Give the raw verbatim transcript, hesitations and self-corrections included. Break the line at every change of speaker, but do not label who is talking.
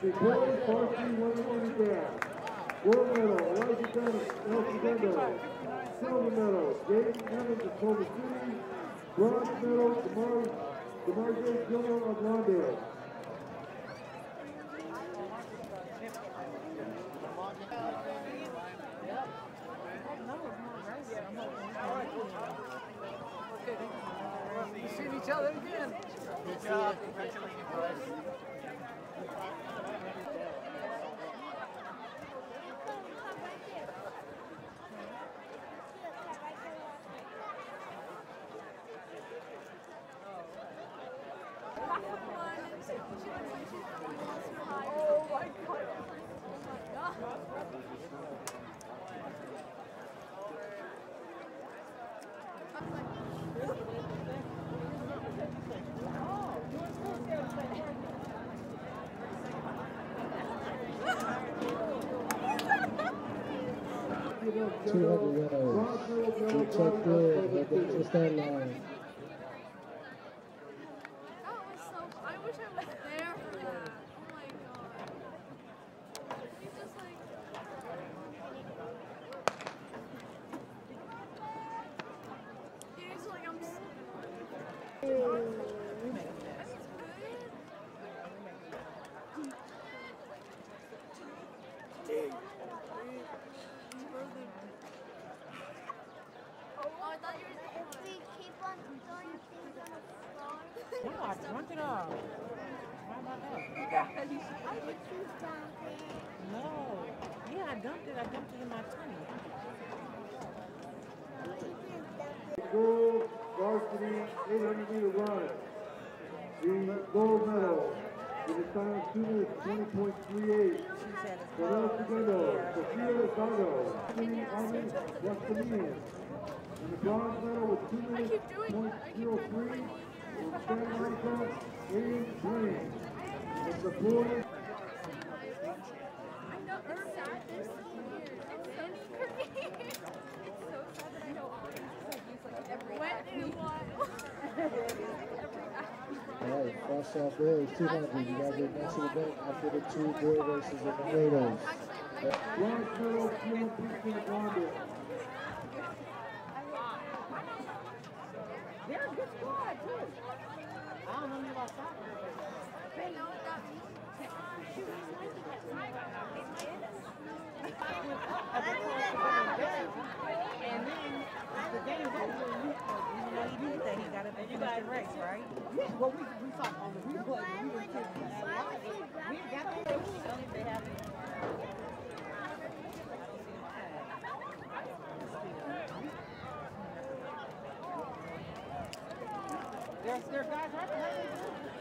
The boys varsity women handicap. Gold medal, Elijah Bennett, El Segundo. Silver medal, Jaden Evans of Culver City. Bronze medal, DeMar, DeMar J. Gilmore of Lawndale.
We're seeing each other again. Good job. Congratulations, guys. Oh my God.
two hundred winners. We checked in, head to the start line.
That was so. I wish I was there for that. Oh my God. He just like. He's like, I'm. That's good. Oh, I thought you were.
If we keep on throwing things on the floor.
No, I drunk it all. How about that?
I would choose down there.
No. Yeah, I dumped it. I dumped it in my tummy.
Gold varsity eight hundred meter run. The gold medal with a time of two minutes twenty point three eight. For El Segundo, Sophia Zago, City Army West Dominion. And the bronze medal with two minutes point zero three from Santa Monica, Aiden Blaine. And the boys.
I know it's sad. This is weird. It's so funny. It's so sad that I know all these like every when in a while.
All right, cross off boys, two hundred. You gotta get next to the bank after the two boy races in the radars.
Bronze medal, Field Peachtree Blonde.
They're a good squad, too. I don't know about soccer.
They know what that means.
And then the game's over. You know, he did that. He got it. You got a race, right? Yeah. Well, we we talked on the replay. We were taking that out. We got the race. Only they have. There's there guys right behind you.